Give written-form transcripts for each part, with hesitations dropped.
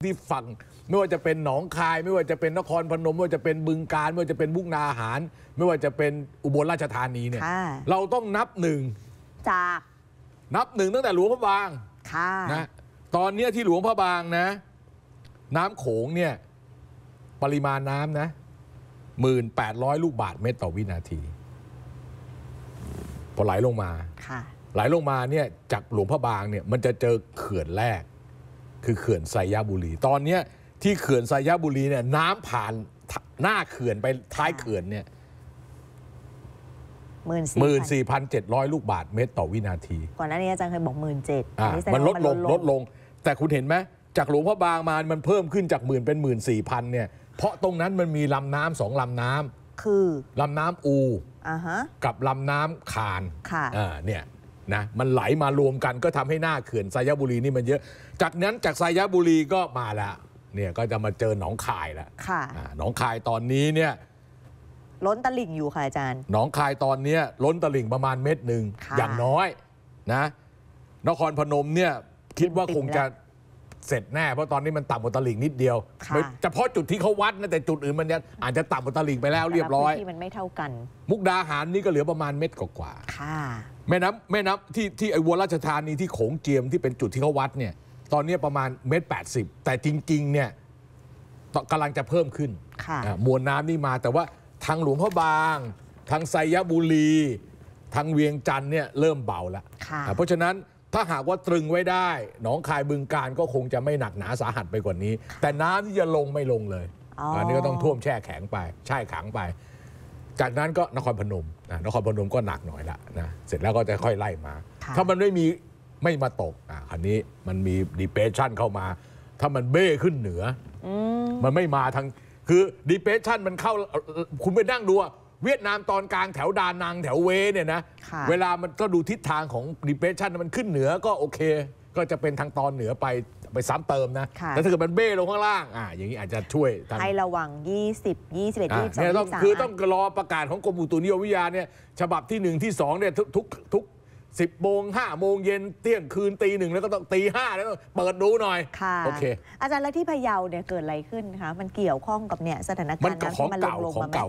ที่ฝั่งไม่ว่าจะเป็นหนองคายไม่ว่าจะเป็นนครพนมไม่ว่าจะเป็นบึงกาฬไม่ว่าจะเป็นมุกดาหารไม่ว่าจะเป็นอุบลราชธานีเนี่ยเราต้องนับหนึ่งจากนับหนึ่งตั้งแต่หลวงพระบางนะตอนนี้ที่หลวงพระบางนะน้ำโขงเนี่ยปริมาณน้ำนะ1,800 ลูกบาศก์เมตรต่อวินาทีพอไหลลงมาไหลลงมาเนี่ยจากหลวงพระบางเนี่ยมันจะเจอเขื่อนแรกคือเขื่อนไซยบุรีตอนนี้ที่เขื่อนไซยบุรีเนี่ยน้ำผ่านหน้าเขื่อนไปท้ายเขื่อนเนี่ย14,700 ลูกบาศก์เมตรต่อวินาทีก่อนหน้านี้อาจารย์เคยบอก17,000 มันลดลงแต่คุณเห็นไหมจากหลวงพระบางมามันเพิ่มขึ้นจาก10,000เป็น14,000เนี่ยเพราะตรงนั้นมันมีลำน้ำ2ลำน้ำคือลำน้ำอูกับลำน้ำคานเนี่ยนะมันไหลมารวมกันก็ทำให้หน้าเขื่อนไซยบุรีนี่มันเยอะจากนั้นจากไซยบุรีก็มาแล้วเนี่ยก็จะมาเจอหนองคายแล้วหนองคายตอนนี้เนี่ยล้นตลิ่งอยู่ค่ะอาจารย์หนองคายตอนนี้ล้นตลิ่งประมาณ1 เมตรอย่างน้อยนะนครพนมเนี่ยคิดว่าคงจะเสร็จแน่เพราะตอนนี้มันต่ำกว่าตลิ่งนิดเดียวเฉพาะจุดที่เขาวัดนะแต่จุดอื่นมันอาจจะต่ำกว่าตลิ่งไปแล้วเรียบร้อยที่มันไม่เท่ากันมุกดาหารนี่ก็เหลือประมาณ1 เมตรกว่าแม่น้ำที่ไอ้วัวราชธานีที่โขงเจียมที่เป็นจุดที่เขาวัดเนี่ยตอนนี้ประมาณ1.80 เมตรแต่จริงๆเนี่ยกำลังจะเพิ่มขึ้นมวลน้ำนี่มาแต่ว่าทางหลวงพระบางทางไซยบุรีทางเวียงจันทร์เนี่ยเริ่มเบาแล้วเพราะฉะนั้นถ้าหากว่าตรึงไว้ได้หนองคายบึงกาฬก็คงจะไม่หนักหนาสาหัสไปกว่านี้แต่น้ำที่จะลงไม่ลงเลยอันนี้ก็ต้องท่วมแช่แข็งไปแช่ขังไปจากนั้นก็นครพนมก็หนักหน่อยละนะเสร็จแล้วก็จะค่อยไล่มาถ้ามันไม่มาตกคราวนี้มันมี depression เข้ามาถ้ามันเบ้ขึ้นเหนือมันไม่มาทางคือ depression มันเข้าคุณไปนั่งดูเวียดนามตอนกลางแถวดานังแถวเวเนี่ยนะเวลามันก็ดูทิศทางของ depression มันขึ้นเหนือก็โอเคก็จะเป็นทางตอนเหนือไปซ้ำเติมนะแต่ถ้าเกิดมันเบ้ลงข้างล่างอย่างนี้อาจจะช่วยให้ระวัง20 21 22 23 คือต้องรอประกาศของกรมอุตุนิยมวิทยาเนี่ยฉบับที่1ที่2เนี่ยทุก10 โมง 5 โมงเย็นเที่ยงคืนตี 1แล้วก็ต้องตี 5แล้วเปิดดูหน่อยโอเคอาจารย์แล้วที่พะเยาเนี่ยเกิดอะไรขึ้นคะมันเกี่ยวข้องกับเนี่ยสถานการณ์น้ำที่มันลงของเก่า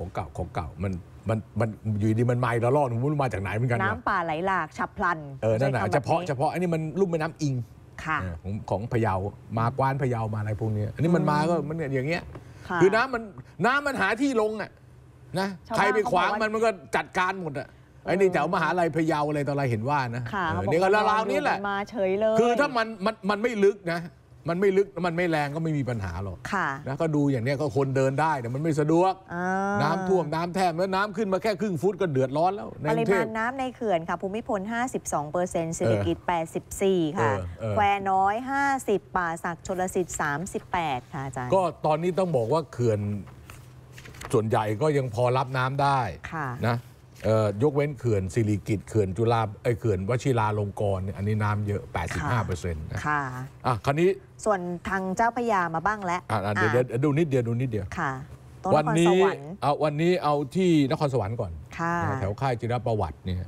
มันอยู่ดีมันมาอีกแล้วรอบนึงไม่รู้มาจากไหนเหมือนกันน้ำป่าไหลหลากฉับพลันนั่นแหละเฉพาะอันนี้มันลุ่มแม่น้ำอิงของพะเยามากว้านพะเยามาอะไรพวกนี้อันนี้มันมาก็มันอย่างเงี้ยคือน้ำมันหาที่ลงนะใครไปขวางมันก็จัดการหมดไอ้นี่แถวมหาลัยพะเยาอะไรต่ออะไรเห็นว่านะนี่ก็ราวนี้แหละมาเฉยเลยคือถ้ามันไม่ลึกนะมันไม่ลึกมันไม่แรงก็ไม่มีปัญหาหรอกนะก็ดูอย่างนี้ก็คนเดินได้แต่มันไม่สะดวกน้ำท่วมน้ำแทบแล้วน้ำขึ้นมาแค่ครึ่งฟุตก็เดือดร้อนแล้วปริมาณน้ำในเขื่อนค่ะภูมิพล 52%สิริกิติ์ 84ค่ะแควน้อย50ป่าสักชลสิทธิ์38ค่ะอาจารย์ก็ตอนนี้ต้องบอกว่าเขื่อนส่วนใหญ่ก็ยังพอรับน้ำได้นะยกเว้นเขื่อนสิริกิติ์เขื่อนจุฬาเขื่อนวชิราลงกรณ์อันนี้น้ำเยอะ 85%นะคราวนี้ส่วนทางเจ้าพระยามาบ้างแล้วเดี๋ยวดูนิดเดียวค่ะวันนี้เอาที่นครสวรรค์ก่อนแถวค่ายจิรประวัติเนี่ย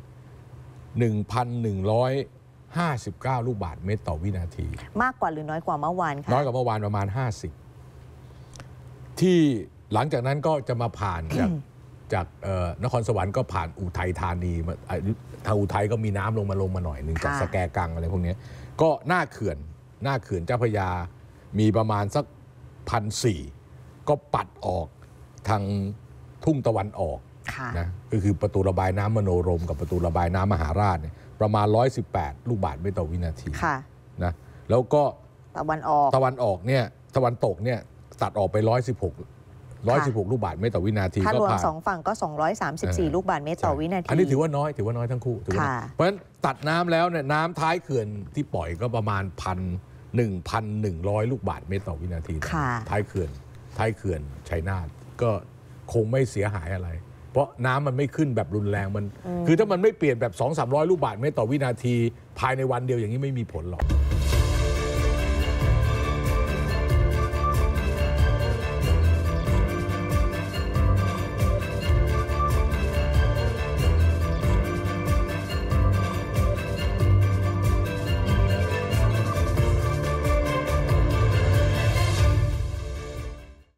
1,159 ลูกบาศก์เมตรต่อวินาทีมากกว่าหรือน้อยกว่าเมื่อวานคะน้อยกว่าเมื่อวานประมาณ50ที่หลังจากนั้นก็จะมาผ่านจากนครสวรรค์ก็ผ่านอุทัยธานีทางอุทัยก็มีน้ำลงมาหน่อยหนึ่งจากสแกกังอะไรพวกนี้ก็หน้าเขื่อนเจ้าพระยามีประมาณสัก1,400ก็ปัดออกทางทุ่งตะวันออกนะก็คือประตูระบายน้ำมโนรมกับประตูระบายน้ำมหาราชเนี่ยประมาณ118 ลูกบาศก์เมตรต่อวินาทีนะแล้วก็ตะวันออกเนี่ยตะวันตกเนี่ยตัดออกไป116 ลูกบาศก์เมตรต่อวินาทีถ้ารวม2ฝั่งก็234 ลูกบาศก์เมตรต่อวินาทีอันนี้ถือว่าน้อยทั้งคู่เพราะฉะนั้นตัดน้ำแล้วเนี่ยน้ำท้ายเขื่อนที่ปล่อยก็ประมาณ1,100 ลูกบาศก์เมตรต่อวินาทีท้ายเขื่อนชัยนาทก็คงไม่เสียหายอะไรเพราะน้ำมันไม่ขึ้นแบบรุนแรงมันคือถ้ามันไม่เปลี่ยนแบบ 200-300 ลูกบาศก์เมตรต่อวินาทีภายในวันเดียวอย่างนี้ไม่มีผลหรอก